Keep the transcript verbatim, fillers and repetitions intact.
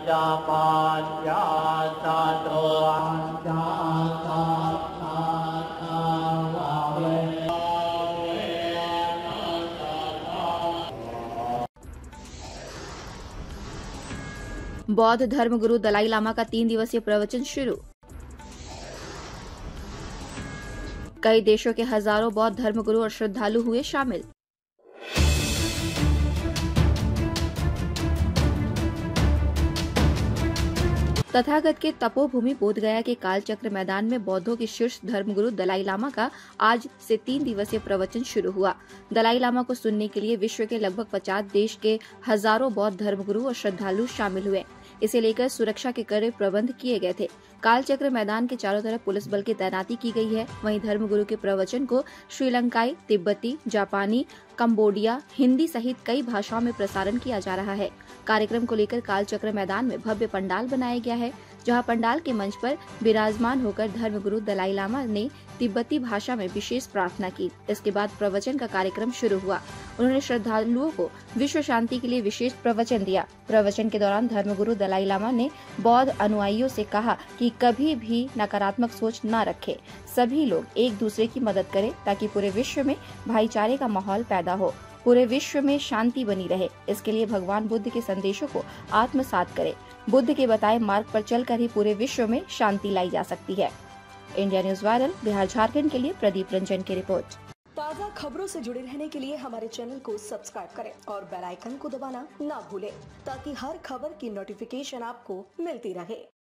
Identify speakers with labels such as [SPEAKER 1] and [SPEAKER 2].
[SPEAKER 1] बौद्ध धर्मगुरु दलाई लामा का तीन दिवसीय प्रवचन शुरू। कई देशों के हजारों बौद्ध धर्मगुरु और श्रद्धालु हुए शामिल। तथागत के तपोभूमि बोधगया के कालचक्र मैदान में बौद्धों के शीर्ष धर्मगुरु दलाई लामा का आज से तीन दिवसीय प्रवचन शुरू हुआ। दलाई लामा को सुनने के लिए विश्व के लगभग पचास देश के हजारों बौद्ध धर्मगुरु और श्रद्धालु शामिल हुए। इसे लेकर सुरक्षा के कड़े प्रबंध किए गए थे। कालचक्र मैदान के चारों तरफ पुलिस बल की तैनाती की गई है। वहीं धर्मगुरु के प्रवचन को श्रीलंकाई, तिब्बती, जापानी, कंबोडिया, हिंदी सहित कई भाषाओं में प्रसारण किया जा रहा है। कार्यक्रम को लेकर कालचक्र मैदान में भव्य पंडाल बनाया गया है, जहां पंडाल के मंच पर विराजमान होकर धर्मगुरु दलाई लामा ने तिब्बती भाषा में विशेष प्रार्थना की। इसके बाद प्रवचन का कार्यक्रम शुरू हुआ। उन्होंने श्रद्धालुओं को विश्व शांति के लिए विशेष प्रवचन दिया। प्रवचन के दौरान धर्मगुरु दलाई लामा ने बौद्ध अनुयायियों से कहा कि कभी भी नकारात्मक सोच न रखें। सभी लोग एक दूसरे की मदद करें ताकि पूरे विश्व में भाईचारे का माहौल पैदा हो, पूरे विश्व में शांति बनी रहे। इसके लिए भगवान बुद्ध के संदेशों को आत्मसात करें। बुद्ध के बताए मार्ग पर चलकर ही पूरे विश्व में शांति लाई जा सकती है। India news viral, Bihar Jharkhand के लिए प्रदीप रंजन की रिपोर्ट।
[SPEAKER 2] ताज़ा खबरों से जुड़े रहने के लिए हमारे चैनल को सब्सक्राइब करें और बेल आइकन को दबाना ना भूलें, ताकि हर खबर की नोटिफिकेशन आपको मिलती रहे।